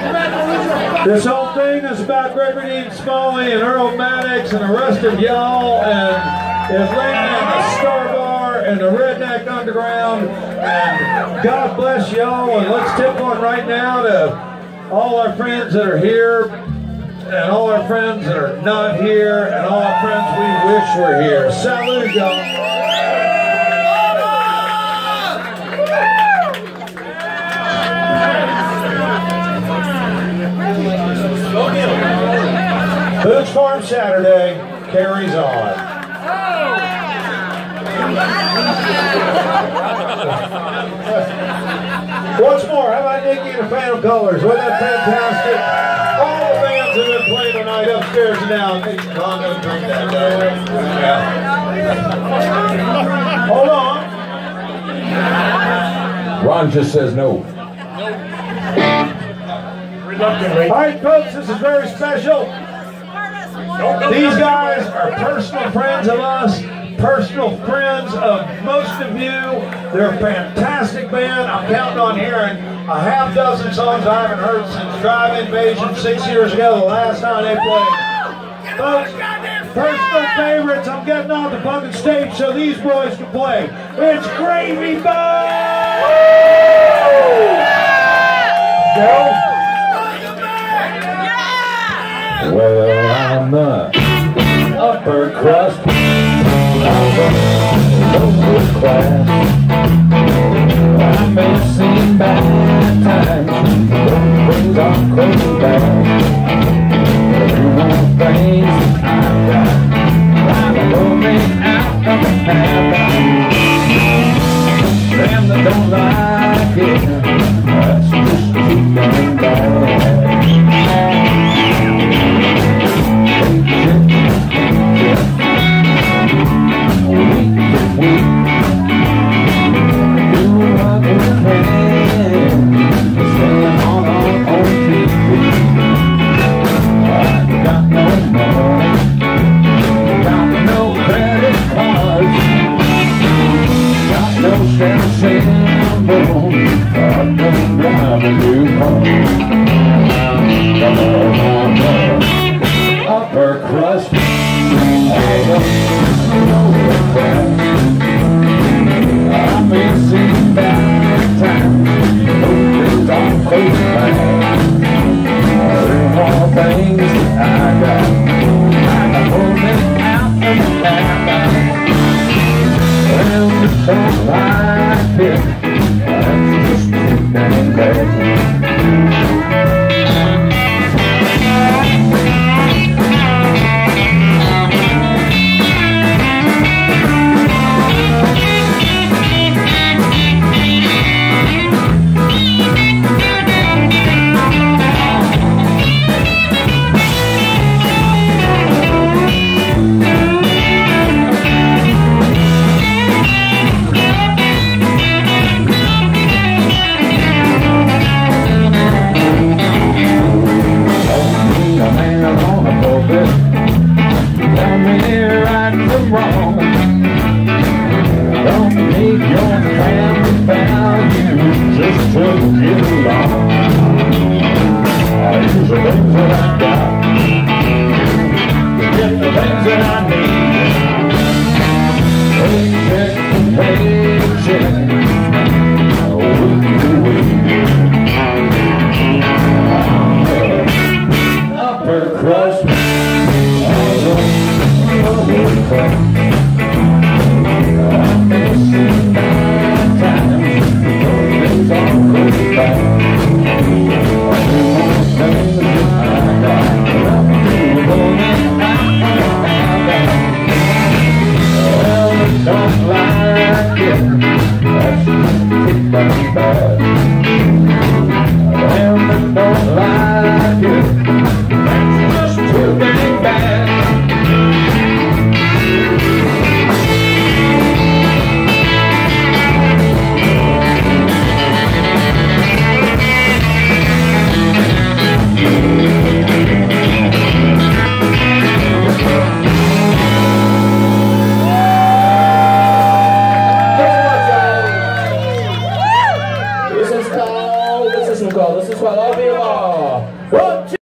This whole thing is about Gregory Dean Smalley and Earl Maddox and the rest of y'all and Atlanta and the Star Bar and the Redneck Underground. And God bless y'all. And let's tip one right now to all our friends that are here and all our friends that are not here and all our friends we wish were here. Salute y'all. Boots Farm Saturday carries on. Once more, how about Nikki and the Phantom Colors? Wasn't that fantastic? All the bands that have been playing tonight upstairs and down. Ron doesn't drink that, though. Yeah. Hold on. Ron just says no. All right, folks, this is very special. These guys are personal friends of us, personal friends of most of you. They're a fantastic band. I'm counting on hearing a half dozen songs I haven't heard since Drive Invasion 6 years ago, the last time they played. Folks, personal favorites. I'm getting on the fucking stage so these boys can play. It's Gravy Bones! Go. Well, I'm the upper crust of the lower class. I'm missing bad times, those things are close back. Everyone thinks I've got I'm rolling out of the path. Them that don't like it, that's just too damn bad. Upper crust, I'm missing bad times, those things are close by. There are all things that I got holding out of the back. Well, it's so like it, that's just too damn bad. all. This is what I love you all. 1, 2.